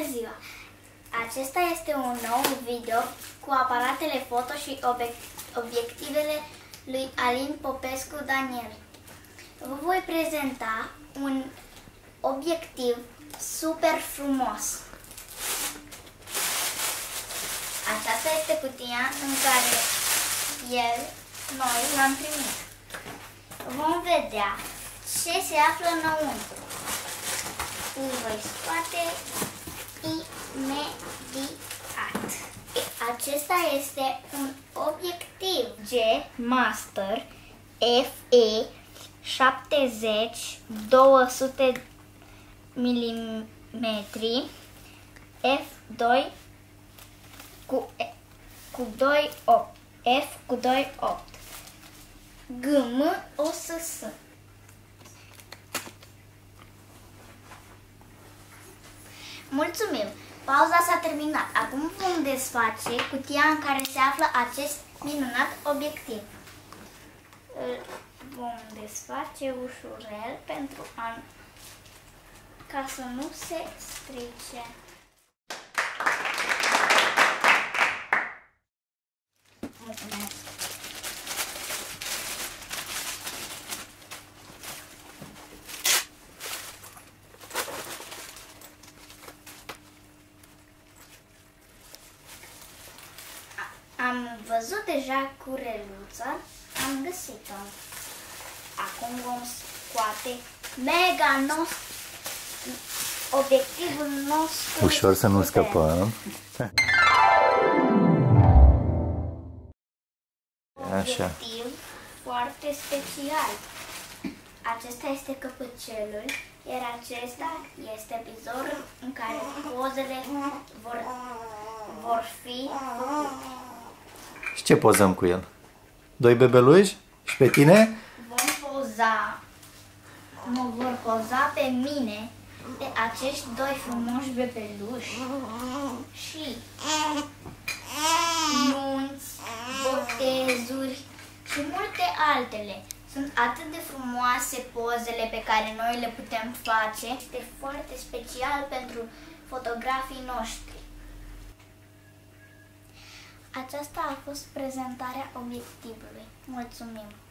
ziua! Acesta este un nou video cu aparatele foto și obiectivele lui Alin Popescu Daniel. Vă voi prezenta un obiectiv super frumos. Aceasta este cutia în care noi l-am primit. Vom vedea ce se află înăuntru. Îl voi scoate imediat. Acesta este un obiectiv G Master FE 70 200 mm f2 cu 2.8 f cu 2.8 GM OSS. Mulțumim! Pauza s-a terminat. Acum vom desface cutia în care se află acest minunat obiectiv. Îl vom desface ușurel pentru ca să nu se strice. Mulțumesc! Am văzut deja cureluța, am găsit-o. Acum vom scoate obiectivul nostru. Ușor să nu scăpăm. Așa. Obiectiv foarte special. Acesta este căpăcelul, iar acesta este vizorul în care pozele vor fi făcute. Și ce pozăm cu el? Doi bebeluși? Și pe tine? Mă vor poza pe mine, pe acești doi frumoși bebeluși și nunți, botezuri și multe altele. Sunt atât de frumoase pozele pe care noi le putem face. Este foarte special pentru fotografii noștri. Aceasta a fost prezentarea obiectivului. Mulțumim!